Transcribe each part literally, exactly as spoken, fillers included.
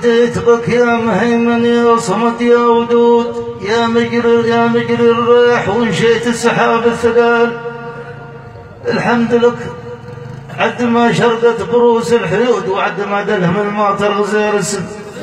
ناديت بك يا مهيمن يا صمد يا ودود يا مجري يا مجري الريح وانشيت السحاب الثقال. الحمد لك عد ما شرقت بروس الحيود وعد ما دلهم الماطر غزير السد.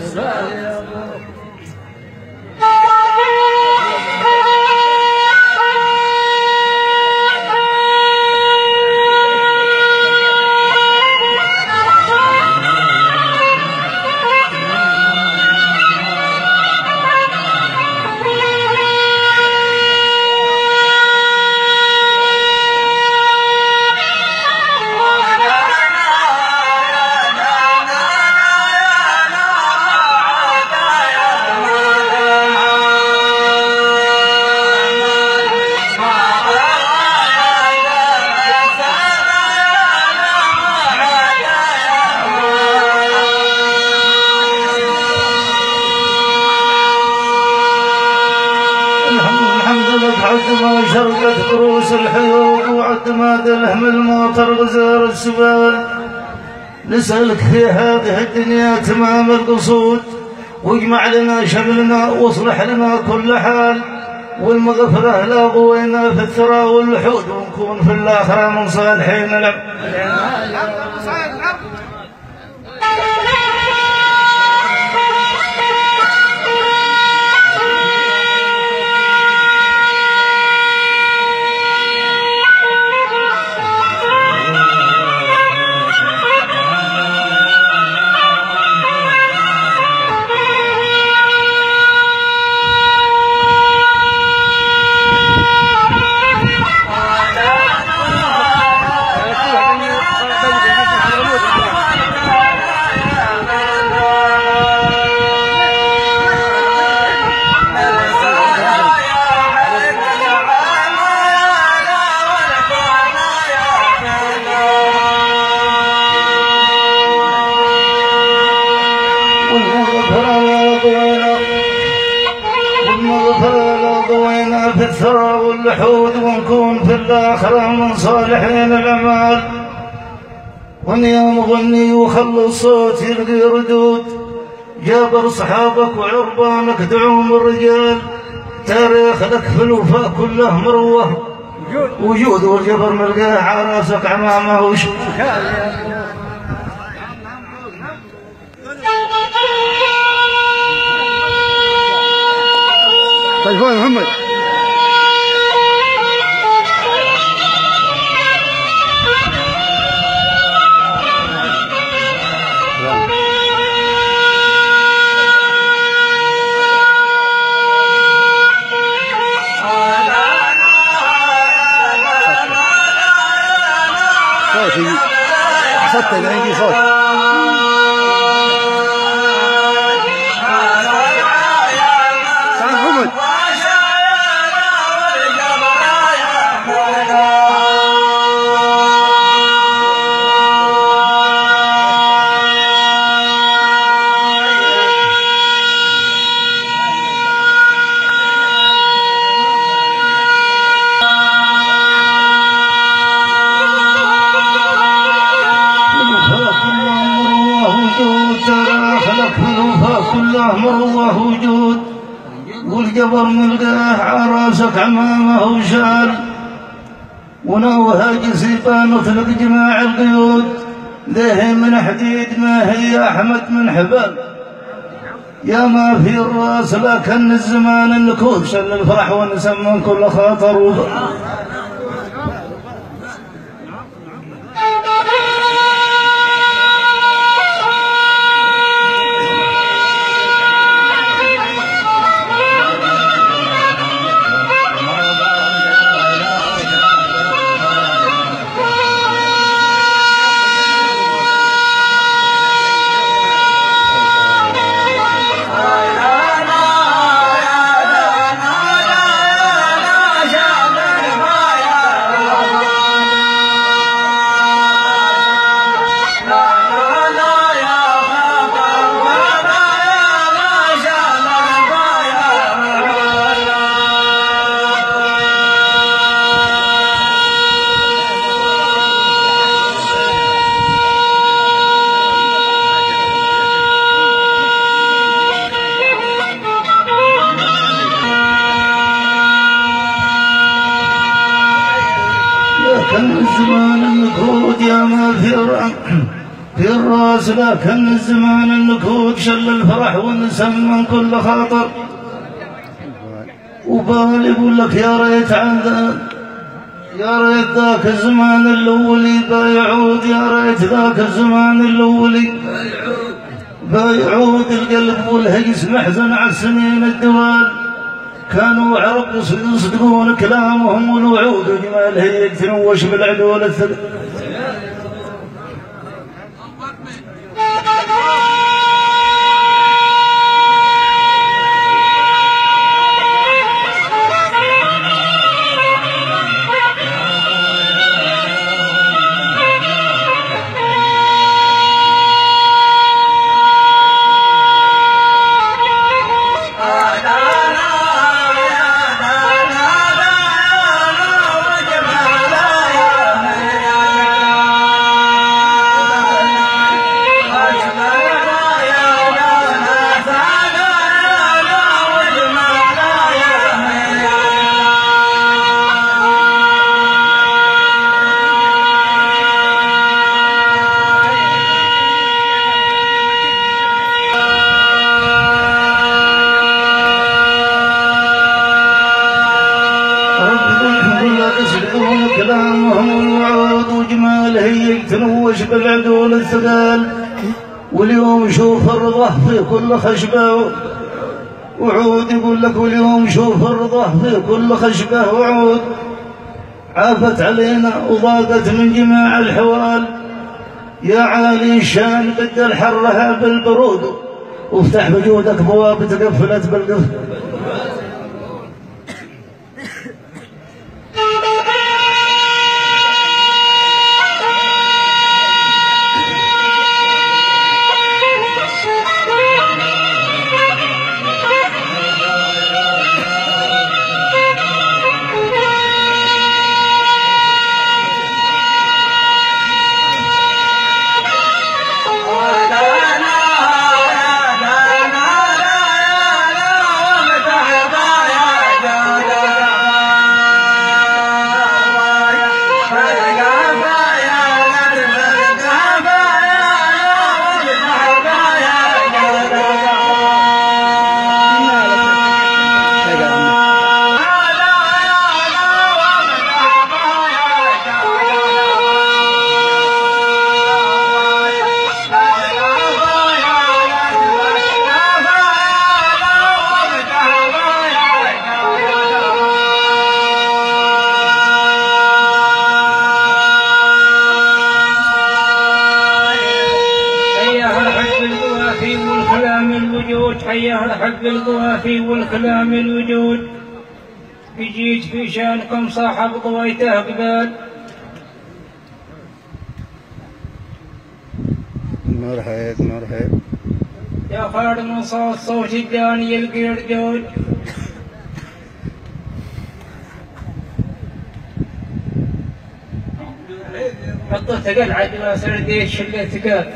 شرقت بروس الحيوط وعد ما دلهم الماطر غزير السبال. نسألك في هذه الدنيا تمام القصود واجمع لنا شملنا واصلح لنا كل حال، والمغفرة لا ضوينا في الثرى واللحود ونكون في الآخرة من صالحين العبد. في الثرى واللحود ونكون في الآخرة من صالحين الأعمال. واني مغني وخلص صوت يلقي ردود، جابر صحابك وعربانك دعوم الرجال. تاريخ لك في الوفاء كله مروه وجود، والجبر ملقاه على راسك عمامه وشوف. طيب هو محمد صوتي صوتي عندي صوت. مروه وجود، والجبر ملقاه عراسك عمامه وشال. ونوها جسيبان وثلق جماع القيود، ذهي من حديد ما هي أحمد من حبال. يا ما في الراس لكن الزمان النكود، شل الفرح ونسم من كل خاطر وبال. Yeah. لكن الزمان النكود يا ما في في الراس، لكن الزمان النكود شل الفرح والنسم من كل خاطر. وبال يقول لك يا ريت عذاب، يا ريت ذاك الزمان الأولي بايعود، يا ريت ذاك الزمان الأولي بايعود. القلب والهيس محزن على السنين الدوال، كانوا عرب يصدقون كلامهم والوعود، وجمال هي تنوش بالعدول الثقل. تنوش بالعدول الثقال. واليوم شوف الرضا في كل خشبة وعود، يقول لك واليوم شوف الرضا في كل خشبة وعود. عافت علينا وضاقت من جميع الحوال، يا عالي الشان بدل حرها بالبرود، وافتح بجودك بواب تقفلت بالقفل. حيا الحق القوافي والكلام الوجود، بجيت في شانكم صاحب قويته قبال. مرحب مرحب يا خالد من صوت صوت الداني القردود، حطوا ثقل عدل ما سرديت شلة ثقل.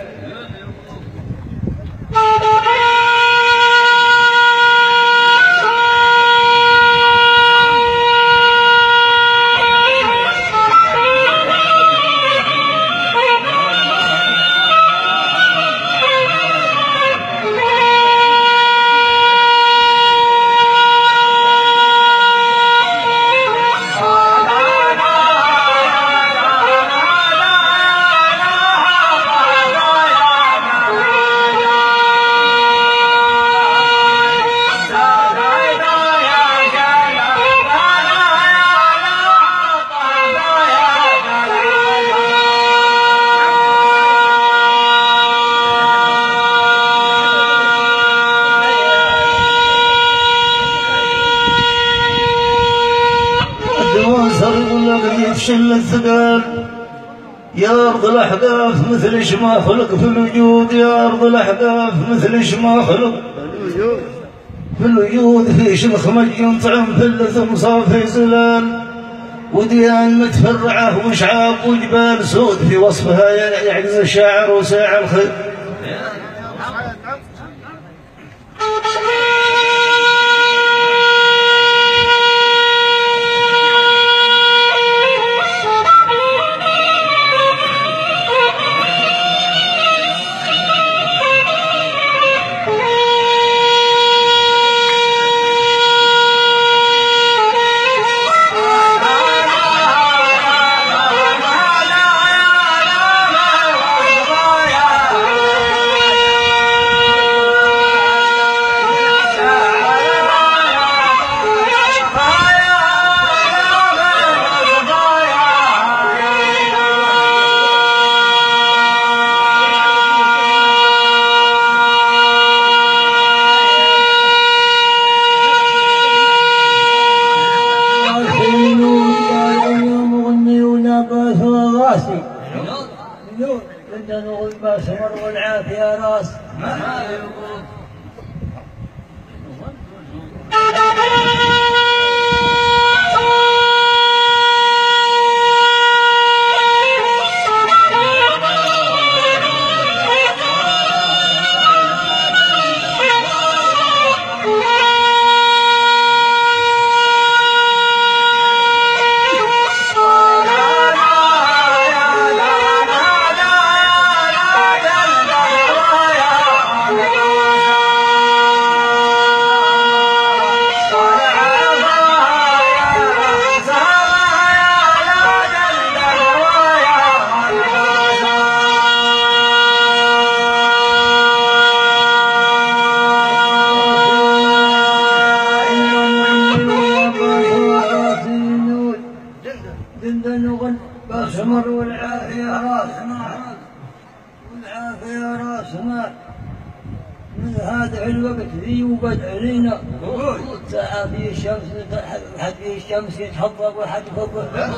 شل الثقال يا أرض الأحقاف مثل شما خلق في الوجود، يا أرض الأحقاف مثل شما خلق في الوجود. في شمخ مج طعم في اللثم صافي زلال، وديان متفرعة وشعاب وجبال سود، في وصفها يعجز الشاعر وساع الخير. بسمر والعافية راس. بسمر والعافية راس مال والعافية راس مال. من هذا الوقت ذي وقد علينا ساعة في الشمس حد في الشمس يتحضر وحد فوق.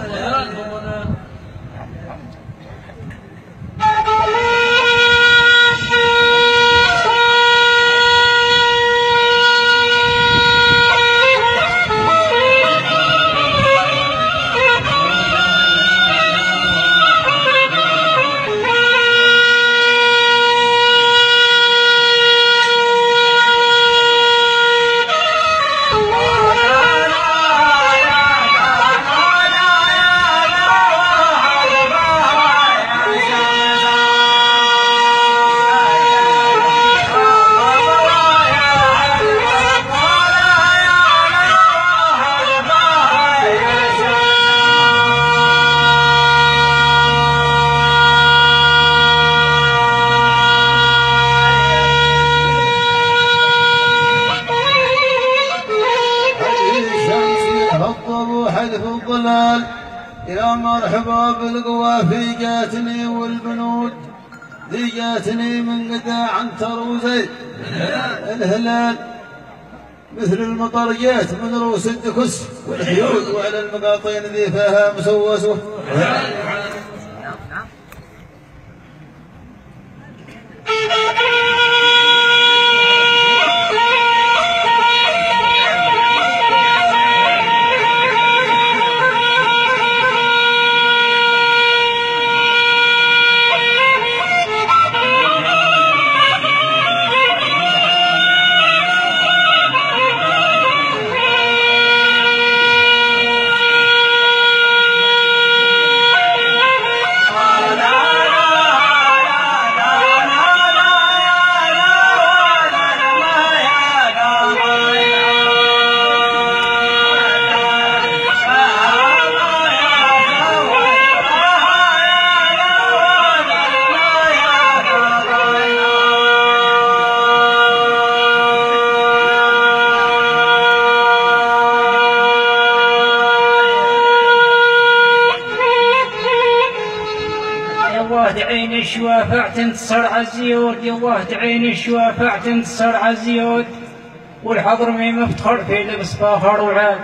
حلف الظلال يا مرحبا بالقوى في جاتني والبنود ذي جاتني من قداع عنتر وزيد الهلال مثل المطر جات من رؤوس الدكس والحيود وعلى المقاطين ذي فيها مسوسه. عين الشوافع تنتصر عالزيود يواه عين الشوافع تنتصر عالزيود والحضرمي مفتخر في لبس فاخر وعال.